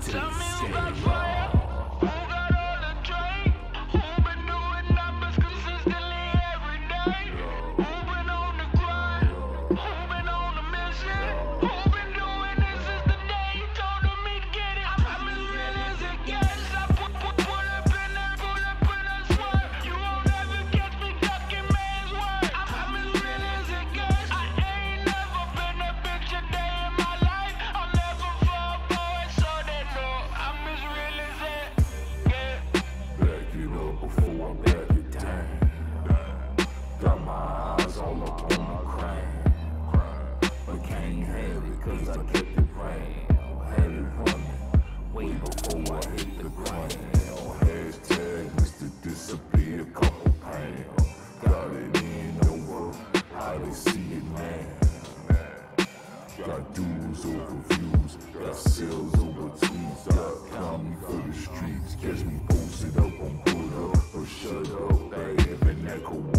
till you steady raw. Who got all the drink? Who been doing numbers consistently every day? Who been on the grind? Who been on the mission? Who been doing this since the day you told me to get it? I'm as real as it gets. I put up in that, sweat. You won't ever catch me ducking man's work. I'm as real as it gets. I ain't never been a bitch a day in my life. I'll never fall for it, so they know I'm as real as it gets. Back it up before I back it down. Got my eyes all up on the crown, but can't have it cause I kept it rain. Had it running way before I hit the ground. Hashtag Mr. Disappear, couple pounds. Got it in over how they see it now. Got dues over views, got sales over tweets. Got comedy for the streets, catch me posted up on put up or shut up. I have an echo